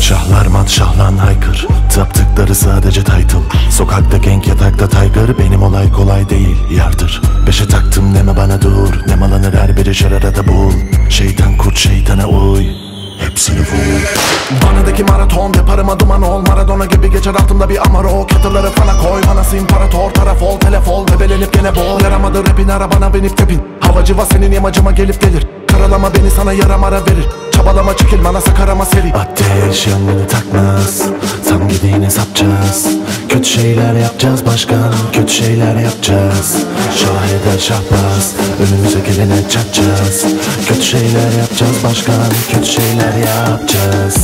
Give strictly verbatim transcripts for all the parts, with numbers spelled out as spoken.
Şahlar mat şahlan haykır, taptıkları sadece title. Sokakta genk yatakta tiger, benim olay kolay değil yardır. Beşe taktım deme bana dur, ne malanır her biri şararada bul. Şeytan kurt şeytana uy, hepsini vur. Vana'daki maraton yaparıma duman ol. Maradona gibi geçer altımda bir amaro. Kettle'ları fana koy, manası imparator. Taraf ol, telef ol, bebelenip gene bol. Yaramadı rapin, arabana binip tepin. Havacıva senin yamacıma gelip gelir. Karalama beni sana yaram ara verir. Çabalama çekil bana sakarama seri. Ateş yanını takmaz, tam gidiğine sapacağız. Kötü şeyler yapacağız başkan, kötü şeyler yapacağız. Şah eder şahbaz, önümüze gelene çatacağız. Kötü şeyler yapacağız başkan, kötü şeyler yapacağız.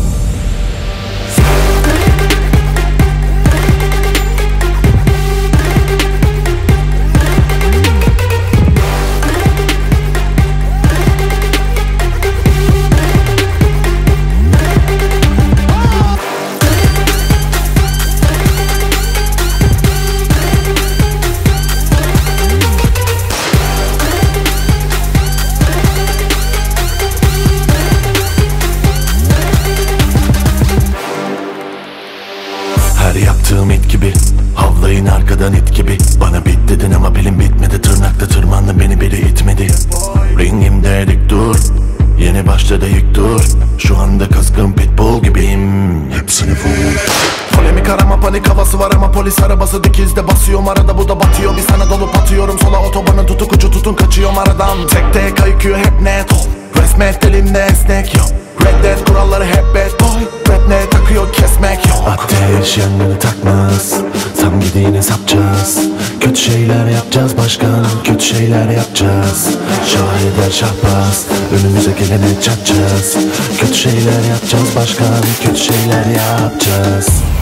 Her yaptığım it gibi, havlayın arkadan it gibi. Bana bit dedin ama pilim bitmedi. Tırnakta tırmandı beni biri itmedi. Ringimde dik dur, yeni başladı ilk dur. Şu anda kızgın pitbull gibiyim, hepsini vur. Polemik arama panik havası var ama polis arabası dikizde basıyorum arada. Bu da batıyor bir sana dolup atıyorum sola. Otobanın tutuk ucu tutun kaçıyorum aradan. Tek tek kayıkıyor hep net ol, resmet elimde esnek yok. Reddet kuralları hep bad boy, rap ne takıyor kesmek yok. Ateş yanını takmaz, tam gidiğine sapacağız. Kötü şeyler yapacağız başkan, kötü şeyler yapacağız. Şah eder şahbaz, önümüze gelene çatacağız. Kötü şeyler yapacağız başkan, kötü şeyler yapacağız.